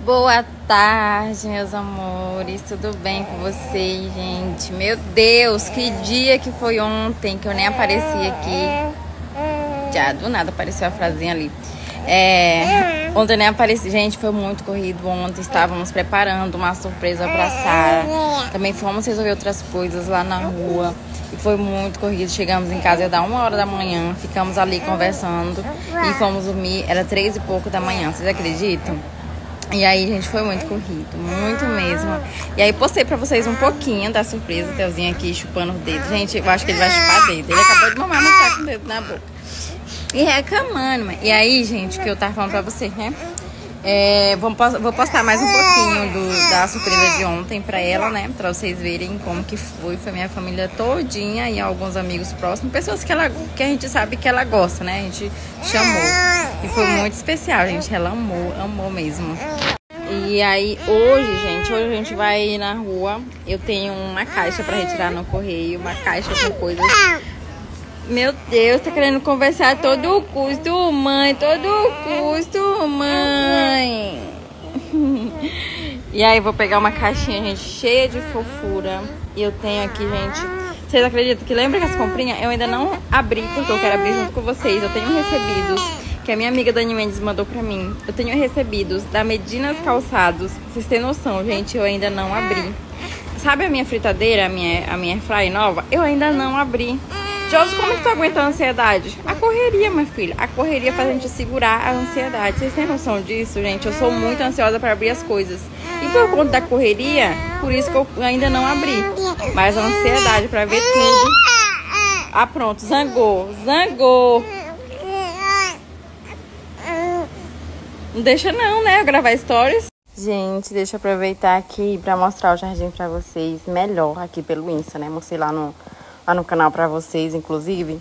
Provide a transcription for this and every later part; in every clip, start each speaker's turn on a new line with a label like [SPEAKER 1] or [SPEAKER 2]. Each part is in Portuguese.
[SPEAKER 1] Boa tarde, meus amores, tudo bem com vocês, gente? Meu Deus, que dia que foi ontem, que eu nem apareci aqui. Já do nada apareceu a frasinha ali. Ontem eu nem apareci, gente, foi muito corrido ontem. Estávamos preparando uma surpresa pra Sara. Também fomos resolver outras coisas lá na rua. E foi muito corrido, chegamos em casa, ia dar 1h da manhã. Ficamos ali conversando e fomos dormir, era 3 e pouco da manhã, vocês acreditam? E aí, gente, foi muito corrido, muito mesmo. E aí, postei pra vocês um pouquinho da surpresa. O Telzinho aqui chupando o dedo. Gente, eu acho que ele vai chupar dedo. Ele acabou de mamar, mas tá com o dedo na boca. E reclamando. E aí, gente, o que eu tava falando pra vocês, né? Vou postar mais um pouquinho da surpresa de ontem pra ela, né? Pra vocês verem como que foi. Foi minha família todinha e alguns amigos próximos. Pessoas que a gente sabe que ela gosta, né? A gente chamou. E foi muito especial, gente. Ela amou mesmo. E aí, hoje a gente vai ir na rua. Eu tenho uma caixa pra retirar no correio. Uma caixa com coisas... Meu Deus, tá querendo conversar a todo custo, mãe. Todo custo, mãe. E aí, vou pegar uma caixinha, gente, cheia de fofura. E eu tenho aqui, gente... Vocês acreditam que lembra que as comprinhas eu ainda não abri, porque eu quero abrir junto com vocês. Eu tenho recebidos que a minha amiga Dani Mendes mandou pra mim. Eu tenho recebidos da Medinas Calçados. Vocês têm noção, gente, eu ainda não abri. Sabe a minha fritadeira, a minha airfryer nova? Eu ainda não abri. Josi, como que tu aguenta a ansiedade? A correria, minha filha. A correria faz a gente segurar a ansiedade. Vocês têm noção disso, gente? Eu sou muito ansiosa para abrir as coisas. E por conta da correria, por isso que eu ainda não abri. Mas a ansiedade para ver tudo. Ah, pronto. Zangou. Não deixa não, né? Eu gravar stories. Gente, deixa eu aproveitar aqui para mostrar o jardim para vocês melhor aqui pelo Insta, né? Mostrei lá no canal pra vocês, inclusive.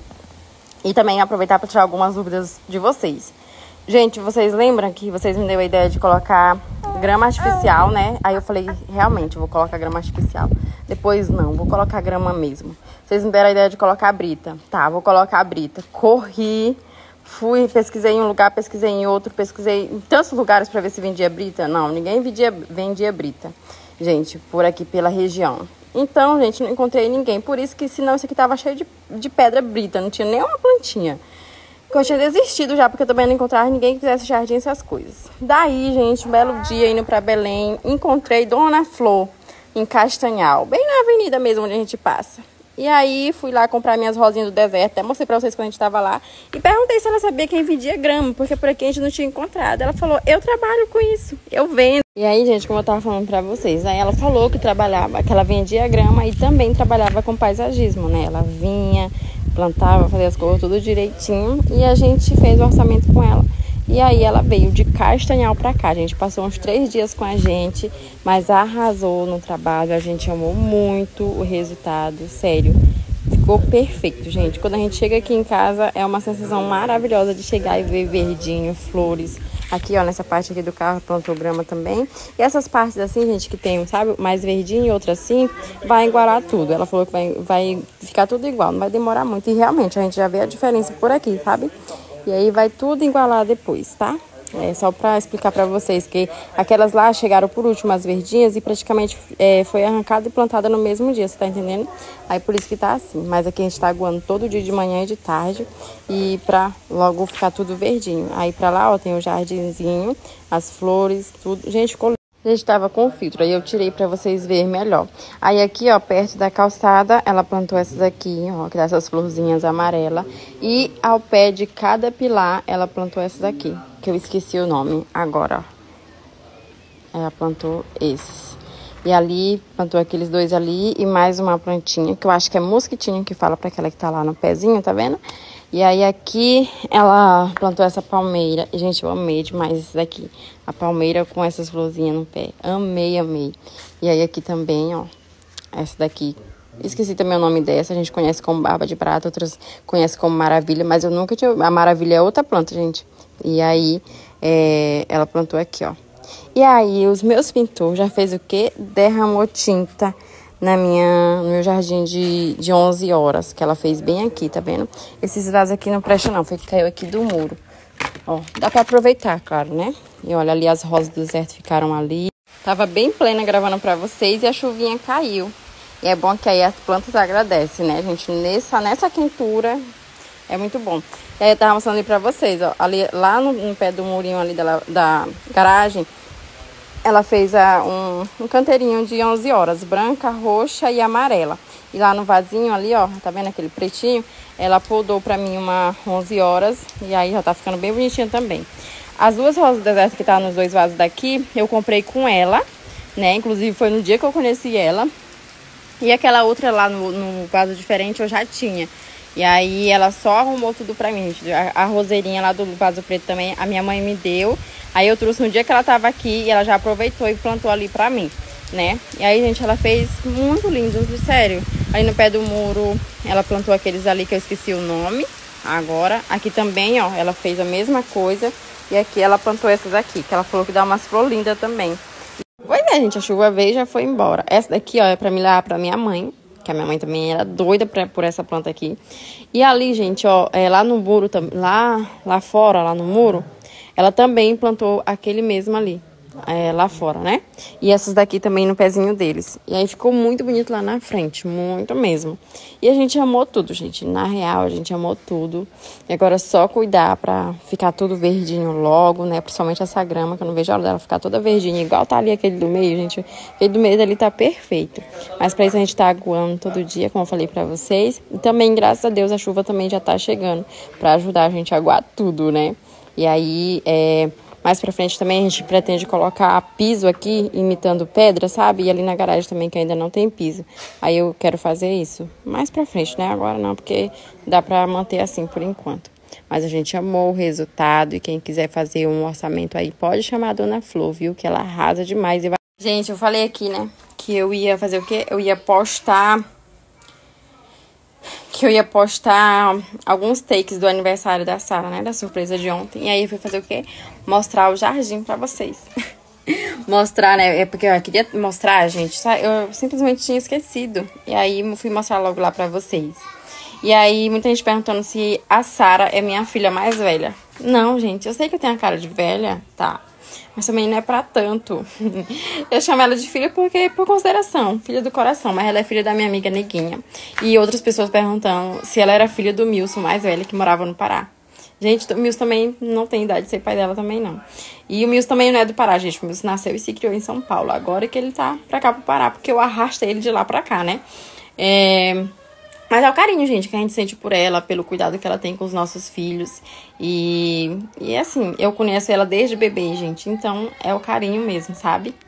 [SPEAKER 1] E também aproveitar para tirar algumas dúvidas de vocês. Gente, vocês lembram que vocês me deu a ideia de colocar grama artificial, né? Aí eu falei, realmente, vou colocar grama artificial. Depois, não, vou colocar grama mesmo. Vocês me deram a ideia de colocar brita. Tá, vou colocar a brita. Corri, fui, pesquisei em um lugar, pesquisei em outro, pesquisei em tantos lugares pra ver se vendia brita. Não, ninguém vendia brita. Gente, por aqui, pela região. Então, gente, não encontrei ninguém. Por isso que, senão, isso aqui tava cheio de pedra brita. Não tinha nenhuma plantinha. Eu tinha desistido já, porque eu também não encontrava ninguém que fizesse jardim, essas coisas. Daí, gente, um belo dia, indo pra Belém, encontrei Dona Flor, em Castanhal. Bem na avenida mesmo, onde a gente passa. E aí, fui lá comprar minhas rosinhas do deserto. Até mostrei pra vocês quando a gente tava lá. E perguntei se ela sabia quem vendia grama, porque por aqui a gente não tinha encontrado. Ela falou, eu trabalho com isso, eu vendo. E aí, gente, como eu tava falando pra vocês, aí ela falou que trabalhava, que ela vendia grama e também trabalhava com paisagismo, né? Ela vinha, plantava, fazia as coisas tudo direitinho e a gente fez o orçamento com ela. E aí ela veio de Castanhal pra cá, a gente passou uns 3 dias com a gente, mas arrasou no trabalho, a gente amou muito o resultado, sério. Ficou perfeito, gente. Quando a gente chega aqui em casa, é uma sensação maravilhosa de chegar e ver verdinho, flores. Aqui, ó, nessa parte aqui do carro, plantou grama também. E essas partes assim, gente, que tem, sabe, mais verdinho e outra assim, vai igualar tudo. Ela falou que vai ficar tudo igual, não vai demorar muito. E realmente, a gente já vê a diferença por aqui, sabe? E aí vai tudo igualar depois, tá? É só pra explicar pra vocês que aquelas lá chegaram por último, as verdinhas, e praticamente foi arrancada e plantada no mesmo dia, você tá entendendo? Aí por isso que tá assim. Mas aqui a gente tá aguando todo dia de manhã e de tarde, e pra logo ficar tudo verdinho. Aí pra lá, ó, tem o jardinzinho, as flores, tudo. Gente, ficou lindo. A gente tava com filtro, aí eu tirei pra vocês verem melhor. Aí aqui, ó, perto da calçada, ela plantou essas aqui, ó, que dá essas florzinhas amarelas. E ao pé de cada pilar, ela plantou essas aqui, que eu esqueci o nome agora, ó. Ela plantou esses. E ali, plantou aqueles 2 ali e mais uma plantinha, que eu acho que é mosquitinho que fala pra aquela que tá lá no pezinho, tá vendo? E aí aqui ela plantou essa palmeira. E, gente, eu amei demais isso daqui. A palmeira com essas florzinhas no pé. Amei. E aí aqui também, ó. Essa daqui. Esqueci também o nome dessa. A gente conhece como barba de prata. Outras conhecem como maravilha. Mas eu nunca tinha... A maravilha é outra planta, gente. E aí ela plantou aqui, ó. E aí os meus pintores já fez o quê? Derramou tinta no meu jardim de 11 horas, que ela fez bem aqui, tá vendo? Esses vasos aqui não prestam não, foi que caiu aqui do muro. Ó, dá pra aproveitar, claro, né? E olha, ali as rosas do deserto ficaram ali. Tava bem plena gravando pra vocês e a chuvinha caiu. E é bom que aí as plantas agradecem, né, gente? Nessa quentura é muito bom. E aí eu tava mostrando ali pra vocês, ó. Ali, lá no pé do murinho ali da garagem, ela fez um canteirinho de 11 horas, branca, roxa e amarela. E lá no vasinho ali, ó, tá vendo aquele pretinho? Ela podou pra mim uma 11 horas e aí já tá ficando bem bonitinha também. As duas rosas do deserto que tá nos dois vasos daqui, eu comprei com ela, né? Inclusive foi no dia que eu conheci ela. E aquela outra lá no vaso diferente eu já tinha. E aí ela só arrumou tudo pra mim, gente. A roseirinha lá do vaso preto também, a minha mãe me deu. Aí eu trouxe no dia que ela tava aqui e ela já aproveitou e plantou ali pra mim, né? E aí, gente, ela fez muito lindo, sério. Aí no pé do muro, ela plantou aqueles ali que eu esqueci o nome agora. Aqui também, ó, ela fez a mesma coisa. E aqui ela plantou essas aqui, que ela falou que dá umas flores lindas também. Pois é, gente, a chuva veio e já foi embora. Essa daqui, ó, é pra me levar pra minha mãe, que a minha mãe também era doida por essa planta aqui. E ali, gente, ó, lá no muro, lá fora, lá no muro, ela também plantou aquele mesmo ali, lá fora, né? E essas daqui também no pezinho deles. E aí ficou muito bonito lá na frente, muito mesmo. E a gente amou tudo, gente. Na real, a gente amou tudo. E agora é só cuidar pra ficar tudo verdinho logo, né? Principalmente essa grama, que eu não vejo a hora dela ficar toda verdinha. Igual tá ali aquele do meio, gente. Aquele do meio ali tá perfeito. Mas pra isso a gente tá aguando todo dia, como eu falei pra vocês. E também, graças a Deus, a chuva também já tá chegando pra ajudar a gente a aguar tudo, né? E aí, mais pra frente também a gente pretende colocar piso aqui, imitando pedra, sabe? E ali na garagem também, que ainda não tem piso. Aí eu quero fazer isso mais pra frente, né? Agora não, porque dá pra manter assim por enquanto. Mas a gente amou o resultado e quem quiser fazer um orçamento aí, pode chamar a Dona Flor, viu? Que ela arrasa demais. Gente, eu falei aqui, né? Que eu ia fazer o quê? Eu ia postar alguns takes do aniversário da Sara, né? Da surpresa de ontem. E aí eu fui fazer o quê? Mostrar o jardim pra vocês. Mostrar, né? É porque eu queria mostrar, gente. Eu simplesmente tinha esquecido. E aí eu fui mostrar logo lá pra vocês. E aí muita gente perguntando se a Sara é minha filha mais velha. Não, gente. Eu sei que eu tenho a cara de velha, tá? Mas também não é pra tanto. Eu chamo ela de filha porque, por consideração, filha do coração. Mas ela é filha da minha amiga Neguinha. E outras pessoas perguntando se ela era filha do Milson, mais velho, que morava no Pará. Gente, o Milson também não tem idade de ser pai dela também, não. E o Milson também não é do Pará, gente. O Milson nasceu e se criou em São Paulo. Agora que ele tá pra cá, pro Pará, porque eu arrastei ele de lá pra cá, né? Mas é o carinho, gente, que a gente sente por ela, pelo cuidado que ela tem com os nossos filhos. E assim, eu conheço ela desde bebê, gente. Então, é o carinho mesmo, sabe?